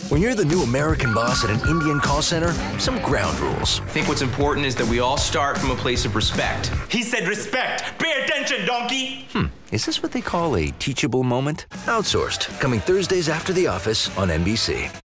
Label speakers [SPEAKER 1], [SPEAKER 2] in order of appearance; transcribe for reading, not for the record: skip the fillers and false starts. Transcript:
[SPEAKER 1] When you're the new American boss at an Indian call center, some ground rules.
[SPEAKER 2] I think what's important is that we all start from a place of respect.
[SPEAKER 3] He said respect. Pay attention, donkey.
[SPEAKER 1] Is this what they call a teachable moment? Outsourced, coming Thursdays after The Office on NBC.